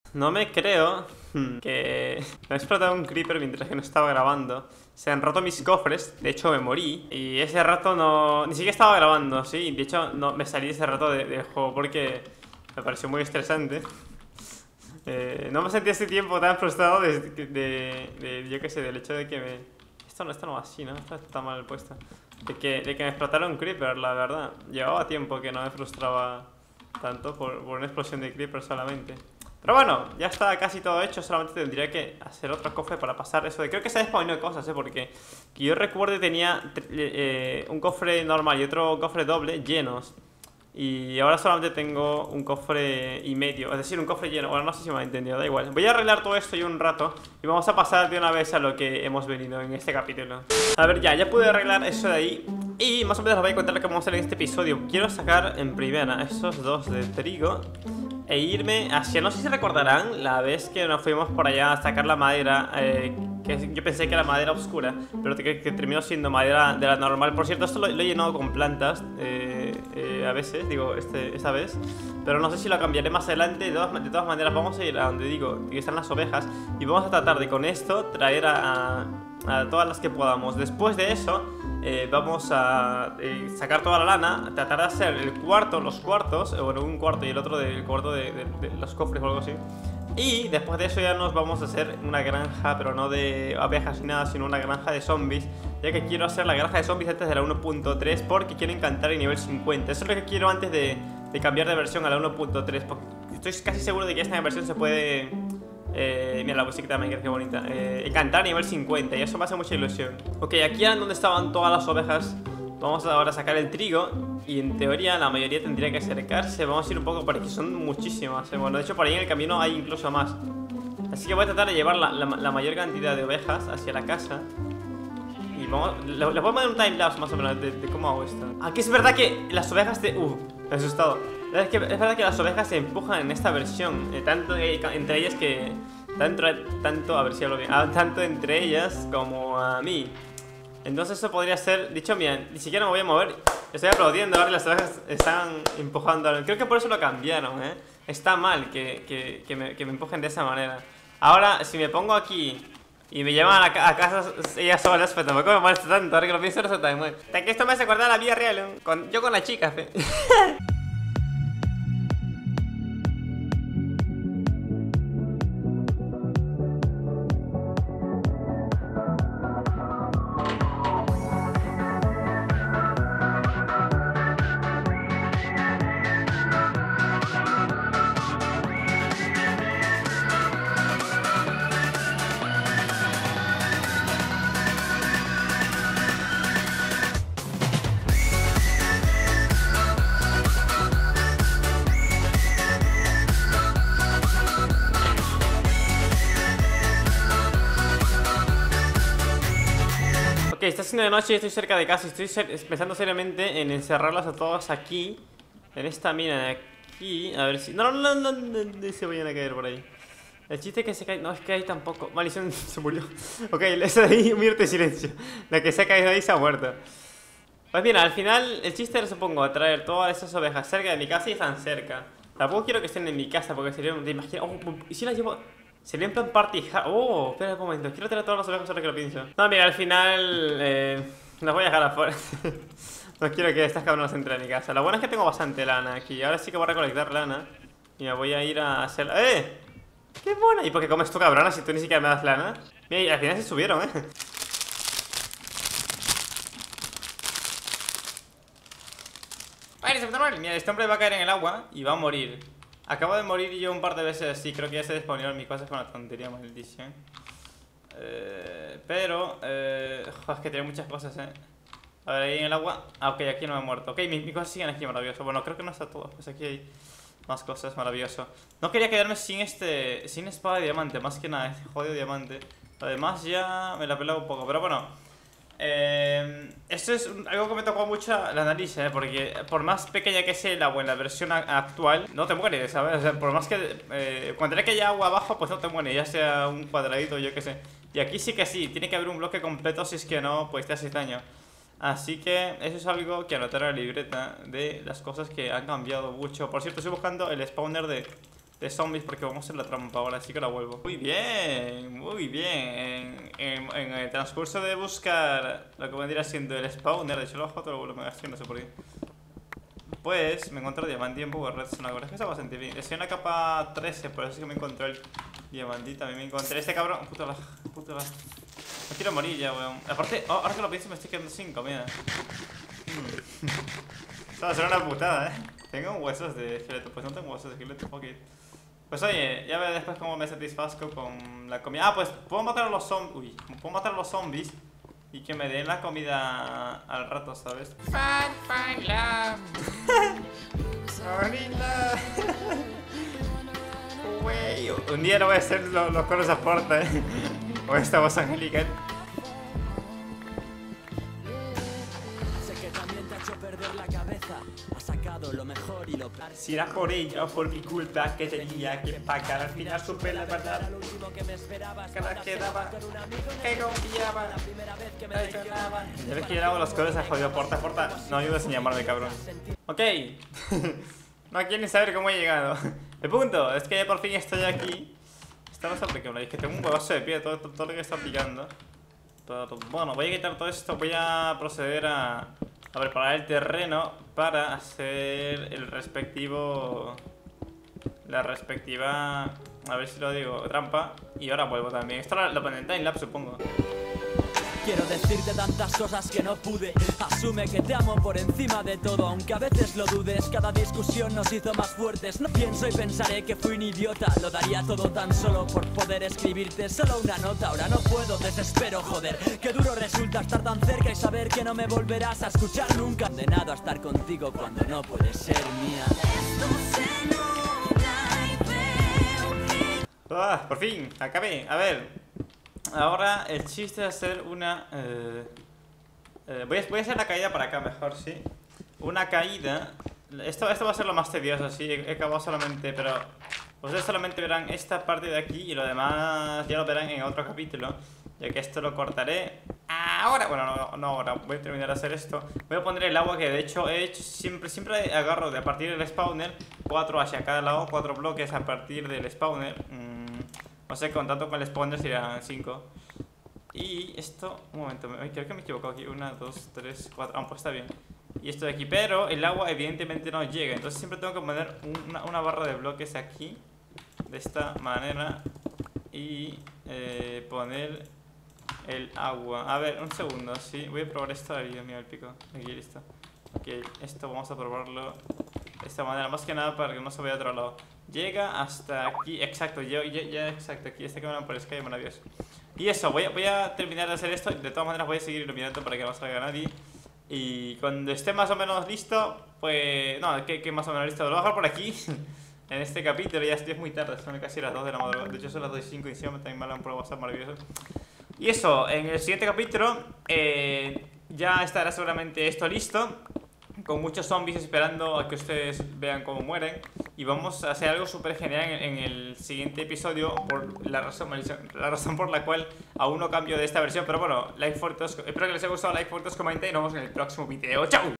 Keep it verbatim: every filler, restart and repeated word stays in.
No me creo que me ha explotado un creeper mientras que no estaba grabando. Se han roto mis cofres, de hecho me morí. Y ese rato no... Ni siquiera estaba grabando, sí. De hecho no me salí ese rato de, del juego porque me pareció muy estresante. eh, No me sentí ese tiempo tan frustrado de, de, de, de yo qué sé, del hecho de que me... Esto no, esto no va así, ¿no? Esto está mal puesto. De que, de que me explotara un creeper, la verdad. Llevaba tiempo que no me frustraba tanto por, por una explosión de creeper solamente. Pero bueno, ya está casi todo hecho. Solamente tendría que hacer otro cofre para pasar eso de... Creo que se ha despawnado cosas, ¿eh? Porque que yo recuerde tenía eh, un cofre normal y otro cofre doble llenos. Y ahora solamente tengo un cofre y medio, es decir, un cofre lleno. Bueno, no sé si me ha entendido, da igual. Voy a arreglar todo esto y un rato y vamos a pasar de una vez a lo que hemos venido en este capítulo. A ver, ya, ya pude arreglar eso de ahí. Y más o menos os voy a contar lo que vamos a hacer en este episodio. Quiero sacar en primera esos dos de trigo e irme hacia... No sé si recordarán la vez que nos fuimos por allá a sacar la madera, eh, que yo pensé que era madera oscura, pero que, que terminó siendo madera de la normal. Por cierto, esto lo, lo he llenado con plantas eh, eh, a veces, digo, este, esta vez. Pero no sé si lo cambiaré más adelante. De todas, de todas maneras, vamos a ir a donde digo que están las ovejas y vamos a tratar de con esto traer a, a, a todas las que podamos. Después de eso... Eh, vamos a eh, sacar toda la lana, tratar de hacer el cuarto, los cuartos, eh, bueno, un cuarto y el otro del cuarto de, de, de los cofres o algo así. Y después de eso ya nos vamos a hacer una granja, pero no de abejas ni nada, sino una granja de zombies. Ya que quiero hacer la granja de zombies antes de la uno punto tres porque quiero encantar el nivel cincuenta. Eso es lo que quiero antes de, de cambiar de versión a la uno punto tres, porque estoy casi seguro de que esta versión se puede... Eh, mira la musiquita de Minecraft, qué bonita. eh, Encantar nivel cincuenta y eso me hace mucha ilusión. Ok, aquí era donde estaban todas las ovejas. Vamos ahora a sacar el trigo. Y en teoría la mayoría tendría que acercarse. Vamos a ir un poco por aquí, son muchísimas, eh. Bueno, de hecho por ahí en el camino hay incluso más. Así que voy a tratar de llevar la, la, la mayor cantidad de ovejas hacia la casa. Y vamos, les voy a poner un timelapse más o menos de, de cómo hago esto. Aquí es verdad que las ovejas te... Uh, me he asustado. Es, que, es verdad que las ovejas se empujan en esta versión, eh, tanto eh, entre ellas que... Tanto, tanto, a ver si hablo bien, ah, tanto entre ellas como a mí. Entonces eso podría ser... Dicho, mira, ni siquiera me voy a mover. Estoy aplaudiendo, ahora las ovejas están empujando. Creo que por eso lo cambiaron, ¿eh? Está mal que, que, que, me, que me empujen de esa manera. Ahora, si me pongo aquí y me llevan a, a casa ellas solas, pues tampoco me molesta tanto. Ahora que lo pienso, no se tan mal. Que esto me hace acordar la vida real, ¿eh? Con, yo con la chica, fe. Ok, está siendo de noche y estoy cerca de casa. Estoy ser pensando seriamente en encerrarlas a todas aquí, en esta mina de aquí. A ver si... No, no, no, no, no, no se vayan a caer por ahí. El chiste es que se cae... No, es que ahí tampoco... Maldición, se murió. Ok, esa de ahí, mírate silencio. La que se ha caído ahí se ha muerto. Pues mira, al final el chiste era, supongo, traer todas esas ovejas cerca de mi casa y están cerca. Tampoco quiero que estén en mi casa porque sería... ¿Te imaginas? Oh, ¿y si las llevo...? Sería en plan party hard. Oh, espera un momento. Quiero tener todas las ovejas ahora que lo pienso. No, mira, al final eh, las voy a dejar afuera. No quiero que estas cabronas entren en mi casa. Lo bueno es que tengo bastante lana aquí. Ahora sí que voy a recolectar lana y me voy a ir a hacer... ¡Eh! ¡Qué buena! ¿Y por qué comes tú, cabrona, si tú ni siquiera me das lana? Mira, y al final se subieron, ¿eh? Vale, mira, este hombre va a caer en el agua y va a morir. Acabo de morir yo un par de veces así. Creo que ya se despawnaron mis cosas con la tontería, maldición. Eh, pero, eh, jo, es que tiene muchas cosas, eh. A ver, ahí en el agua. Ah, ok, aquí no me he muerto. Ok, mis, mis cosas siguen aquí, maravilloso. Bueno, creo que no está todo. Pues aquí hay más cosas, maravilloso. No quería quedarme sin este. Sin espada de diamante, más que nada, este jodido diamante. Además, ya me la pelaba un poco, pero bueno. Eh, esto es un, algo que me tocó mucho la nariz, ¿eh? Porque por más pequeña que sea el agua en la versión a, actual, no te mueres, ¿sabes? O sea, por más que... Eh, cuando hay que haya agua abajo, pues no te mueres, ya sea un cuadradito, yo qué sé. Y aquí sí que sí, tiene que haber un bloque completo, si es que no, pues te haces daño. Así que eso es algo que anotar en la libreta de las cosas que han cambiado mucho. Por cierto, estoy buscando el spawner de, de zombies porque vamos a hacer la trampa ahora, así que la vuelvo. Muy bien, muy bien. En, en, en el transcurso de buscar lo que vendría siendo el spawner, de hecho lo bajo, lo vuelvo a gastar, no sé por qué. Pues me encontré diamante y un poco de redstone. La verdad es que está bastante bien. Estoy en la capa trece, por eso es que me encontré el diamante. También me encontré este cabrón. Puto la, puto la. Me quiero morir ya, weón. Aparte, oh, ahora que lo pienso me estoy quedando sin comida. Hmm. Esto va a ser una putada, eh. Tengo huesos de esqueleto, pues no tengo huesos de esqueleto, ok. Pues oye, ya veré después cómo me satisfazco con la comida. Ah, pues puedo matar a los zombies. Uy, puedo matar a los zombies y que me den la comida al rato, ¿sabes? Fan, fan, love. Sonila. Güey, un día no voy a hacer los, los coros a porta, eh. O esta voz angelical. Sé que también te ha hecho perder la cabeza. Has sacado lo mejor y lo peor. Si era por ella o por mi culpa que tenía que pagar, al final supe la verdad. Era lo último que me esperabas. Que la cuando quedaba, con un amigo que confiaba. la primera vez que me Ay, traicionaban. ya ves que yo hago los coros a jodido porta, porta. No ayudes en llamarme cabrón. Ok. No quieren saber cómo he llegado. El punto es que ya por fin estoy aquí. Está bastante que es que tengo un huevazo de pie, todo, todo, todo lo que está picando. Pero bueno, voy a quitar todo esto. Voy a proceder a, a preparar el terreno para hacer el respectivo. La respectiva. A ver si lo digo, trampa. Y ahora vuelvo también. Esto lo, lo pondré en timelapse, supongo. Quiero decirte tantas cosas que no pude. Asume que te amo por encima de todo, aunque a veces lo dudes. Cada discusión nos hizo más fuertes. No pienso y pensaré que fui un idiota. Lo daría todo tan solo por poder escribirte solo una nota. Ahora no puedo, desespero, joder. Qué duro resulta estar tan cerca y saber que no me volverás a escuchar nunca. Condenado a estar contigo cuando no puedes ser mía. Ah, por fin, acabé. A ver. Ahora el chiste es hacer una... Eh, eh, voy, a, voy a hacer la caída para acá mejor, sí. Una caída... Esto, esto va a ser lo más tedioso, sí. He, he acabado solamente, pero... Ustedes solamente verán esta parte de aquí y lo demás ya lo verán en otro capítulo. Ya que esto lo cortaré ahora. Bueno, no, no ahora. Voy a terminar de hacer esto. Voy a poner el agua que de hecho he hecho. Siempre, siempre agarro de a partir del spawner cuatro hacia cada lado, cuatro bloques a partir del spawner. Mm. No sé, contando con el spawner serían cinco. Y esto, un momento, ay, creo que me he equivocado aquí. Una, dos, tres, cuatro. Ah, pues está bien. Y esto de aquí, pero el agua evidentemente no llega. Entonces siempre tengo que poner una, una barra de bloques aquí. De esta manera. Y eh, poner el agua. A ver, un segundo, sí. Voy a probar esto. Ay, Dios mío, el pico. Aquí, listo. Ok, esto vamos a probarlo de esta manera, más que nada para que no se vaya a otro lado. Llega hasta aquí, exacto, yo, ya, ya, exacto, aquí este cámara por Skype, maravilloso. Y eso, voy a, voy a terminar de hacer esto. De todas maneras voy a seguir iluminando para que no salga nadie. Y cuando esté más o menos listo, pues... No, que, que más o menos listo, lo voy a dejar por aquí. En este capítulo, ya es muy tarde, son casi las dos de la madrugada. De hecho son las dos y cinco y encima me también me hablan por WhatsApp, maravilloso. Y eso, en el siguiente capítulo eh, ya estará seguramente esto listo, con muchos zombies esperando a que ustedes vean cómo mueren. Y vamos a hacer algo súper genial en, en el siguiente episodio, por la razón, la razón por la cual aún no cambio de esta versión. Pero bueno, like for todos, espero que les haya gustado, like for todos, comenten y nos vemos en el próximo video. ¡Chao!